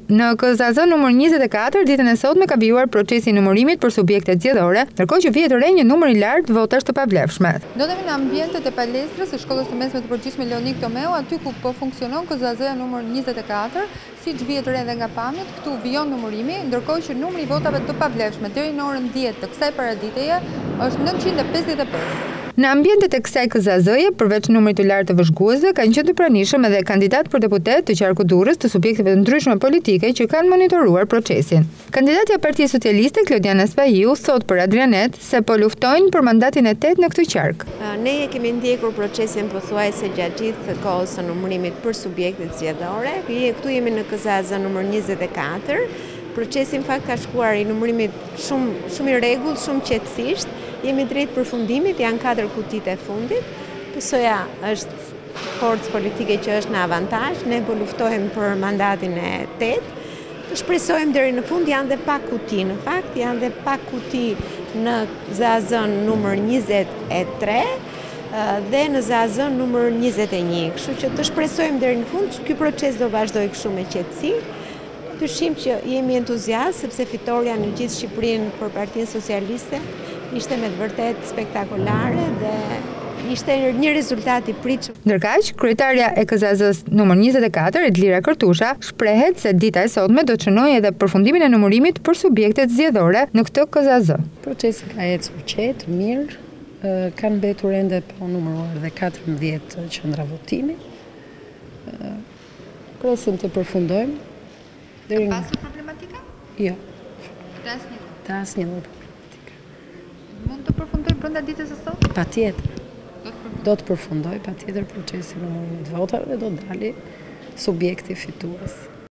Në KZAZ numër 24, ditën e sotme ka vijuar procesi i numërimit për subjektet zgjedhore, ndërkohë që vihet re një numër i lartë votash të pavlefshme. Ndodhemi në ambientet e palestrës së Shkollës së Mesme të Përgjithshme Leonik Tomeu, aty ku po funksionon KZAZ numër 24, siç vihet re edhe nga pamjet, këtu vijon numërimi, ndërkohë që numri i votave të pavlefshme deri në orën 10 të kësaj paraditeje është 955. Në ambientet e kësaj KZAZ-je, përveç numrit të lartë të vëzhguesve, kanë qenë të pranishëm edhe kandidat për deputet të qarku Durrës të subjekteve të ndryshme politike që kanë monitoruar procesin. Kandidatja e Partisë Socialiste, Klodiana Spahiu, thot për Adrianet se po luftojnë për mandatin e 8 në këtë qark. Ne kemi ndjekur procesin pothuajse gjatë gjithë kohës së numërimit për subjektet zgjedhore. Këtu jemi në KZAZ numër 24. Procesi në fakt ka shkuar i numërimit shumë i rregullt, shumë qetësisht. Jemi drejt përfundimit, janë 4 kutit e fundit. PS-ja është forcë politike që është në avantazh, ne po luftojmë për mandatin e 8. Shpresojmë deri në fund, janë dhe pak kuti, në fakt janë dhe pak kuti në KZAZ numër 23 dhe në KZAZ numër 21. Kështu që të shpresojmë deri në fund, ky proces do vazhdojë kështu me qetësi. Dyshim që jemi entuziast sepse fitoria në gjithë Shqipërinë për Partinë Socialiste ishte me të vërtet spektakolare dhe ishte një rezultat i pritshëm. Ndërkaq, kryetarja e KZAZ-s numër 24, Edlira Kërtusha, shprehet se dita e sotme do të shënojë edhe përfundimin e numërimit për subjektet zgjedhore në këtë KZAZ. Procesi ka ecur qetë, mirë, kanë mbetur ende pa numëruar dhe 14 qendra votimi. Presim të përfundojmë. Ka pasur problematika? Jo. Të asnjë lloj. Mund të përfundoj brenda ditës së sotme? Patjetër. Do të përfundoj patjetër procesi numërimit votave dhe do dali subjekti fitues.